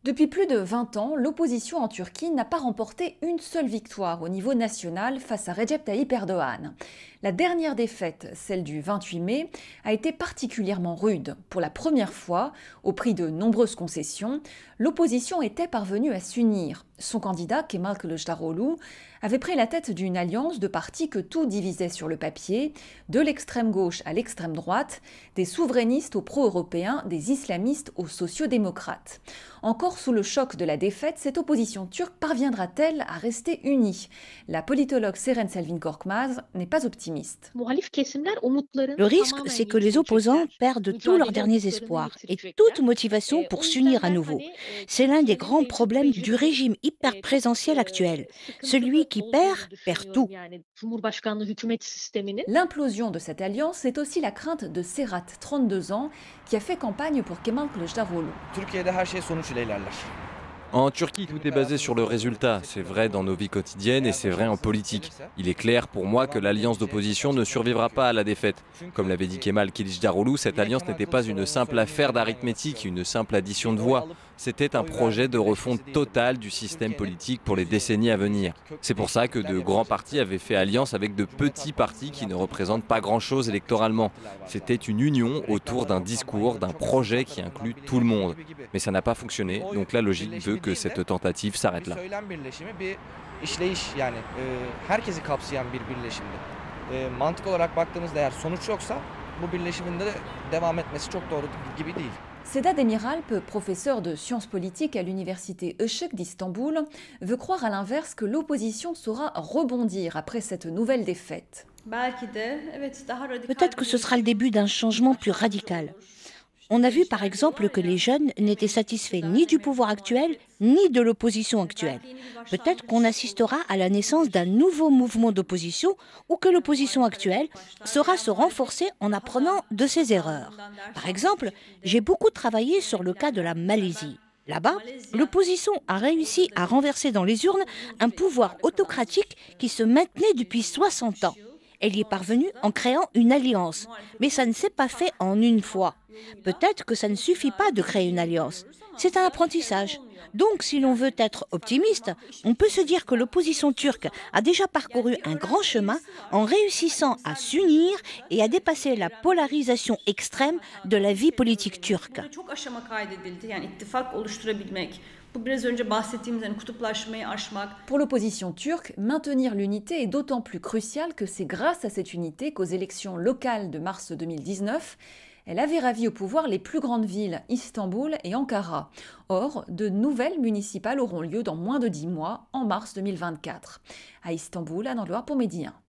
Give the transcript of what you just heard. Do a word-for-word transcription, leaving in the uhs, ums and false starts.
Depuis plus de vingt ans, l'opposition en Turquie n'a pas remporté une seule victoire au niveau national face à Recep Tayyip Erdogan. La dernière défaite, celle du vingt-huit mai, a été particulièrement rude. Pour la première fois, au prix de nombreuses concessions, l'opposition était parvenue à s'unir. Son candidat, Kemal Kılıçdaroğlu, avait pris la tête d'une alliance de partis que tout divisait sur le papier, de l'extrême gauche à l'extrême droite, des souverainistes aux pro-européens, des islamistes aux sociodémocrates. Encore sous le choc de la défaite, cette opposition turque parviendra-t-elle à rester unie? La politologue Seren Selviñ Korkmaz n'est pas optimiste. Le risque, c'est que les opposants perdent tous leurs derniers espoirs et toute motivation pour s'unir à nouveau. C'est l'un des grands problèmes du régime hyper-présentiel actuel. Celui qui perd, perd tout. L'implosion de cette alliance, c'est aussi la crainte de Serhat, trente-deux ans, qui a fait campagne pour Kemal Kılıçdaroğlu. Türkiye'de her şey sonuç ile ilerler. En Turquie, tout est basé sur le résultat. C'est vrai dans nos vies quotidiennes et c'est vrai en politique. Il est clair pour moi que l'alliance d'opposition ne survivra pas à la défaite. Comme l'avait dit Kemal Kılıçdaroğlu, cette alliance n'était pas une simple affaire d'arithmétique, une simple addition de voix. C'était un projet de refonte totale du système politique pour les décennies à venir. C'est pour ça que de grands partis avaient fait alliance avec de petits partis qui ne représentent pas grand-chose électoralement. C'était une union autour d'un discours, d'un projet qui inclut tout le monde. Mais ça n'a pas fonctionné, donc la logique veut que cette tentative s'arrête là. Söylem birleşimi bir işleyiş yani e, herkesi kapsayan bir birleşimdi. E, mantık olarak baktığımızda eğer sonuç yoksa bu birleşimin de devam etmesi çok doğru gibi değil. Sedat Demiralp, professeur de sciences politiques à l'université Işık d'Istanbul, veut croire à l'inverse que l'opposition saura rebondir après cette nouvelle défaite. Peut-être que ce sera le début d'un changement plus radical. On a vu par exemple que les jeunes n'étaient satisfaits ni du pouvoir actuel, ni de l'opposition actuelle. Peut-être qu'on assistera à la naissance d'un nouveau mouvement d'opposition ou que l'opposition actuelle saura se renforcer en apprenant de ses erreurs. Par exemple, j'ai beaucoup travaillé sur le cas de la Malaisie. Là-bas, l'opposition a réussi à renverser dans les urnes un pouvoir autocratique qui se maintenait depuis soixante ans. Elle y est parvenue en créant une alliance, mais ça ne s'est pas fait en une fois. Peut-être que ça ne suffit pas de créer une alliance. C'est un apprentissage. Donc, si l'on veut être optimiste, on peut se dire que l'opposition turque a déjà parcouru un grand chemin en réussissant à s'unir et à dépasser la polarisation extrême de la vie politique turque. Pour l'opposition turque, maintenir l'unité est d'autant plus crucial que c'est grâce à cette unité qu'aux élections locales de mars deux mille dix-neuf, elle avait ravi au pouvoir les plus grandes villes, Istanbul et Ankara. Or, de nouvelles municipales auront lieu dans moins de dix mois, en mars deux mille vingt-quatre. À Istanbul, Anne Loire pour Média.